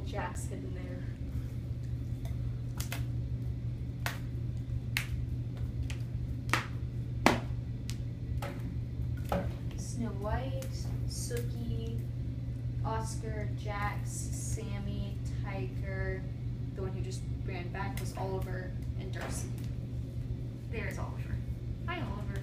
Jack's hidden there. Snow White, Sookie, Oscar, Jax, Sammy, Tiger. The one who just ran back was Oliver and Darcy. There's Oliver. Hi, Oliver.